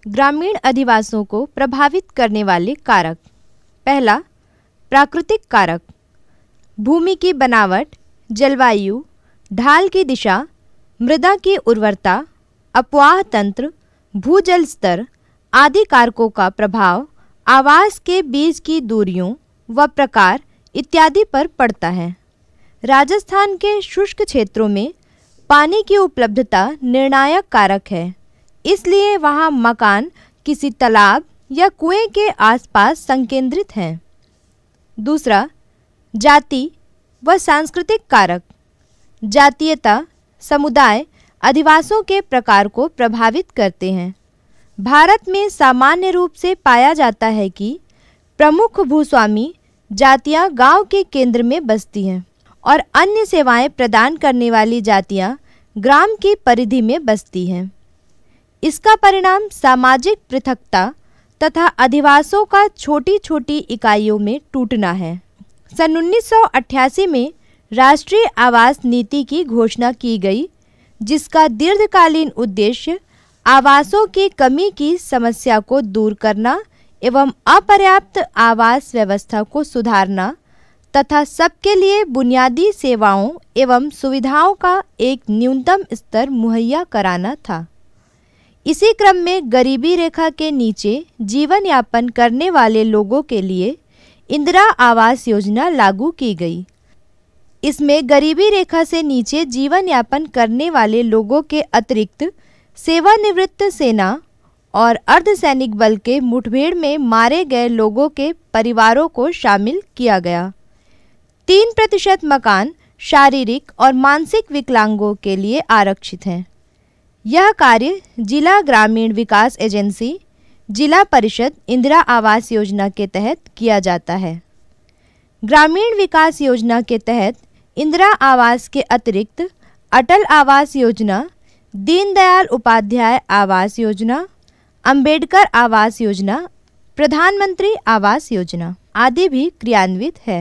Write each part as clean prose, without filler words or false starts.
ग्रामीण अधिवासियों को प्रभावित करने वाले कारक। पहला, प्राकृतिक कारक। भूमि की बनावट, जलवायु, ढाल की दिशा, मृदा की उर्वरता, अपवाह तंत्र, भूजल स्तर आदि कारकों का प्रभाव आवास के बीच की दूरियों व प्रकार इत्यादि पर पड़ता है। राजस्थान के शुष्क क्षेत्रों में पानी की उपलब्धता निर्णायक कारक है, इसलिए वहाँ मकान किसी तालाब या कुएं के आसपास संकेंद्रित हैं। दूसरा, जाति व सांस्कृतिक कारक। जातीयता, समुदाय अधिवासों के प्रकार को प्रभावित करते हैं। भारत में सामान्य रूप से पाया जाता है कि प्रमुख भूस्वामी जातियां गांव के केंद्र में बसती हैं और अन्य सेवाएं प्रदान करने वाली जातियां ग्राम की परिधि में बसती हैं। इसका परिणाम सामाजिक पृथकता तथा अधिवासों का छोटी छोटी इकाइयों में टूटना है। सन 1988 में राष्ट्रीय आवास नीति की घोषणा की गई, जिसका दीर्घकालीन उद्देश्य आवासों की कमी की समस्या को दूर करना एवं अपर्याप्त आवास व्यवस्था को सुधारना तथा सबके लिए बुनियादी सेवाओं एवं सुविधाओं का एक न्यूनतम स्तर मुहैया कराना था। इसी क्रम में गरीबी रेखा के नीचे जीवन यापन करने वाले लोगों के लिए इंदिरा आवास योजना लागू की गई। इसमें गरीबी रेखा से नीचे जीवन यापन करने वाले लोगों के अतिरिक्त सेवानिवृत्त सेना और अर्धसैनिक बल के मुठभेड़ में मारे गए लोगों के परिवारों को शामिल किया गया। 3% मकान शारीरिक और मानसिक विकलांगों के लिए आरक्षित हैं। यह कार्य जिला ग्रामीण विकास एजेंसी, जिला परिषद इंदिरा आवास योजना के तहत किया जाता है। ग्रामीण विकास योजना के तहत इंदिरा आवास के अतिरिक्त अटल आवास योजना, दीनदयाल उपाध्याय आवास योजना, अंबेडकर आवास योजना, प्रधानमंत्री आवास योजना आदि भी क्रियान्वित है।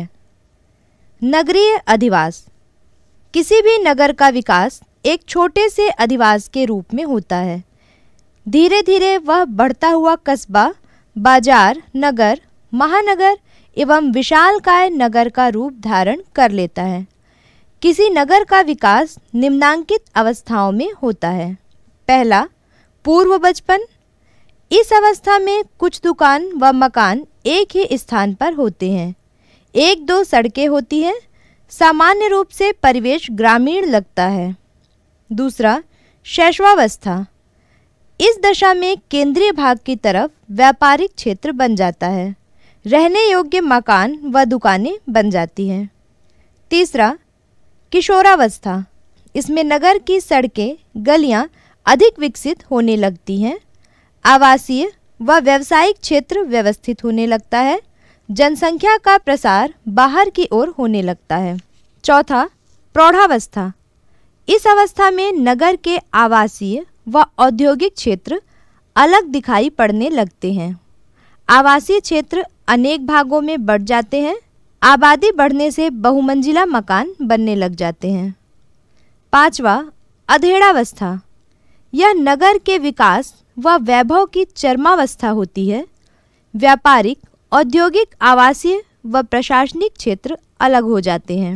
नगरीय अधिवास। किसी भी नगर का विकास एक छोटे से अधिवास के रूप में होता है। धीरे धीरे वह बढ़ता हुआ कस्बा, बाजार, नगर, महानगर एवं विशालकाय नगर का रूप धारण कर लेता है। किसी नगर का विकास निम्नांकित अवस्थाओं में होता है। पहला, पूर्व बचपन। इस अवस्था में कुछ दुकान व मकान एक ही स्थान पर होते हैं। 1-2 सड़कें होती हैं। सामान्य रूप से परिवेश ग्रामीण लगता है। दूसरा, शैशवावस्था। इस दशा में केंद्रीय भाग की तरफ व्यापारिक क्षेत्र बन जाता है। रहने योग्य मकान व दुकानें बन जाती हैं। तीसरा, किशोरावस्था। इसमें नगर की सड़कें, गलियां अधिक विकसित होने लगती हैं। आवासीय व व्यावसायिक क्षेत्र व्यवस्थित होने लगता है। जनसंख्या का प्रसार बाहर की ओर होने लगता है। चौथा, प्रौढ़ावस्था। इस अवस्था में नगर के आवासीय व औद्योगिक क्षेत्र अलग दिखाई पड़ने लगते हैं। आवासीय क्षेत्र अनेक भागों में बढ़ जाते हैं। आबादी बढ़ने से बहुमंजिला मकान बनने लग जाते हैं। पांचवा, अधेड़ावस्था। यह नगर के विकास व वैभव की चरमावस्था होती है। व्यापारिक, औद्योगिक, आवासीय व प्रशासनिक क्षेत्र अलग हो जाते हैं।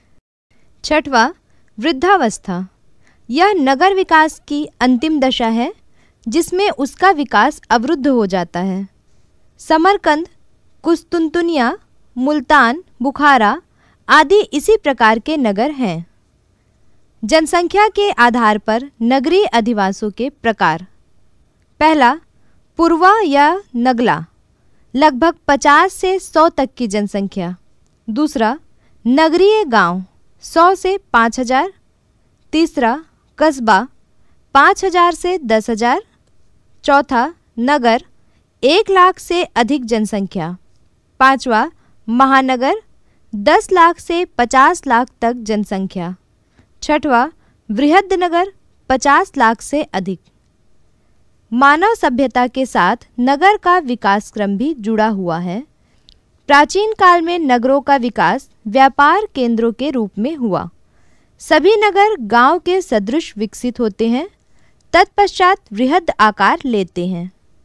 छठवां, वृद्धावस्था। यह नगर विकास की अंतिम दशा है, जिसमें उसका विकास अवरुद्ध हो जाता है। समरकंद, कुस्तुनतुनिया, मुल्तान, बुखारा आदि इसी प्रकार के नगर हैं। जनसंख्या के आधार पर नगरीय अधिवासों के प्रकार। पहला, पूर्वा या नगला, लगभग 50 से 100 तक की जनसंख्या। दूसरा, नगरीय गांव, 100 से 5000। तीसरा, कस्बा, 5000 से 10,000। चौथा, नगर, 1 लाख से अधिक जनसंख्या। पांचवा, महानगर, 10 लाख से 50 लाख तक जनसंख्या। छठवां, बृहद नगर, 50 लाख से अधिक। मानव सभ्यता के साथ नगर का विकास क्रम भी जुड़ा हुआ है। प्राचीन काल में नगरों का विकास व्यापार केंद्रों के रूप में हुआ। सभी नगर गांव के सदृश विकसित होते हैं, तत्पश्चात बृहद आकार लेते हैं।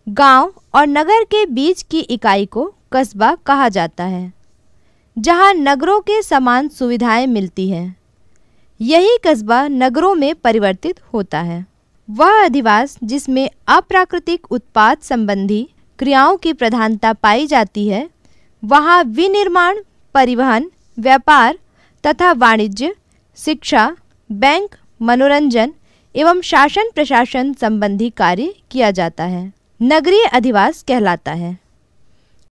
गांव और नगर के बीच की इकाई को कस्बा कहा जाता है, जहां नगरों के समान सुविधाएं मिलती हैं। यही कस्बा नगरों में परिवर्तित होता है। वह अधिवास जिसमें अप्राकृतिक उत्पाद संबंधी क्रियाओं की प्रधानता पाई जाती है, वहाँ विनिर्माण, परिवहन, व्यापार तथा वाणिज्य, शिक्षा, बैंक, मनोरंजन एवं शासन प्रशासन संबंधी कार्य किया जाता है। नगरीय अधिवास कहलाता है।